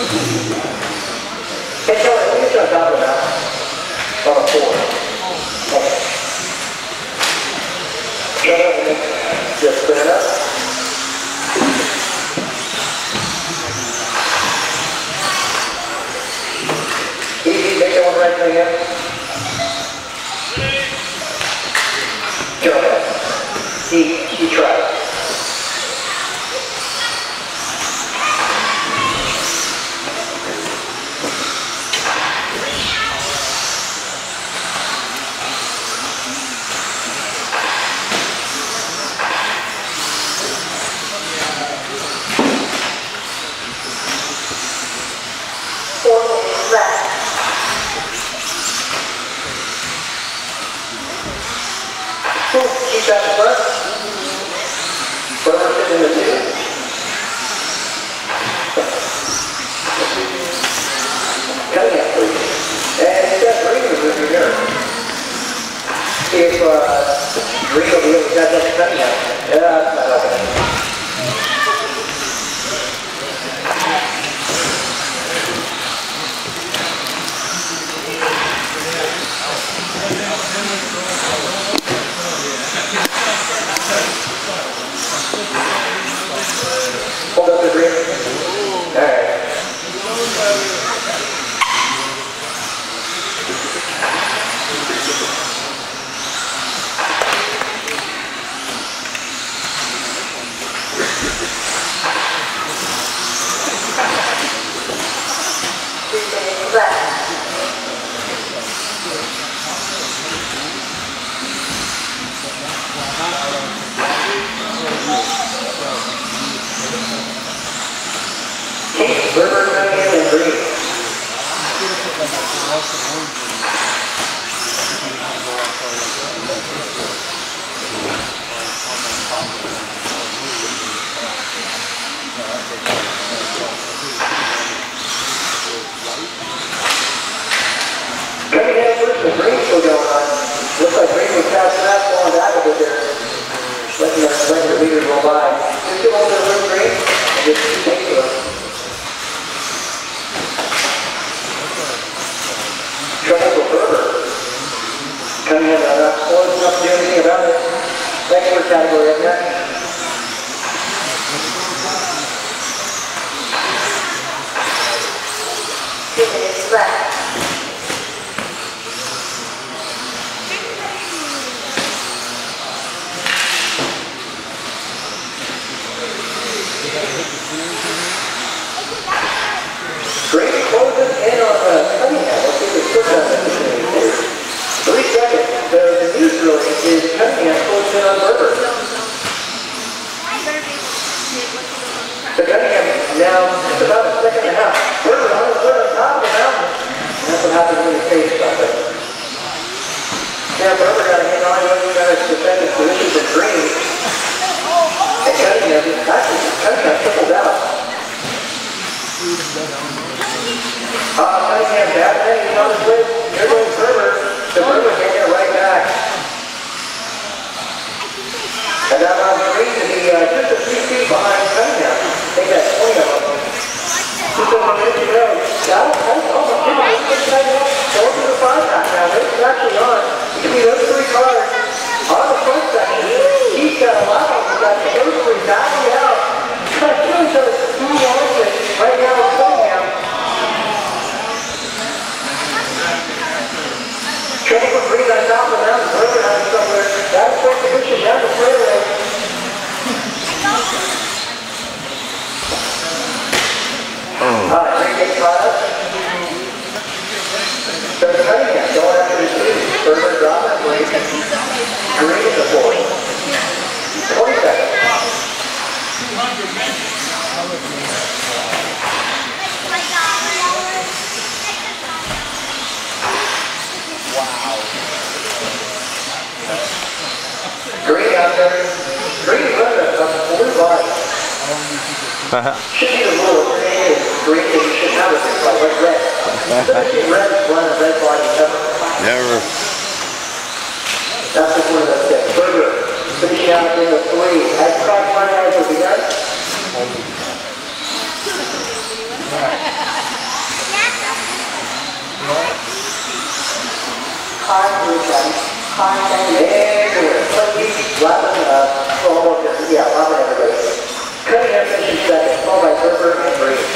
Hey, Kelly, let me get you on top of that. On a 4. Okay. Shut up, Nick. Just stand up. Easy, make that one right thing in. Go ahead. He tried. Keep that in front. Burner sitting in the 2. Cutting out, please. And it's got Green with your here. See if Green will be able to catch that cutting out. Yeah, that's not happening. Hold up the green. All right. River coming in and green. Coming in first, the green still going on. Looks like green was passing that falling back a bit there. Letting the leader go by. Just get over the green and just take to it. Trouble for Berber. Coming in, not close enough to do anything about it. Expert category up there. It's left. Green closes in on Cunningham. Let's see if it's quick on this. 3 seconds. The news really is Cunningham closing in on Berber. So Cunningham now just about a second and a half. Berber on the foot on top of the mountain. And that's what happens when you face something. Now Berber got to hang on to his defensive positions in green. And Cunningham tripled out. Cunningham bad thing, he's on his way. Here goes Berber. The Berber can get right back. And that allows Green to be just a few feet behind Cunningham. Take that swing of him. Just over 50 rows. That's almost 50. Go to the front back now. This is actually on. You can see those 3 cars on the front section. He's got a lot of them. He's got those 3 backing out. Trying to show who wants it. Right now it's Cunningham. Trouble for Green on top of the mountain. Berber has it somewhere. That's the position down the straightaway. Green gets caught up. So Cunningham going after his lead. Berber dropping the lead. Green is the 4th. 20 seconds. Green out there. Green running a blue line. Should be the rule. Green, you should have a big line, like red. Instead of red, run a red line never. Never. That's just one of those things. Berber finishing out in the 3. As track finalized will be done. Hard position. Hard second. And lapping, almost, yeah, lapping everybody. Cunningham finishes second, followed by Gerber and Brady.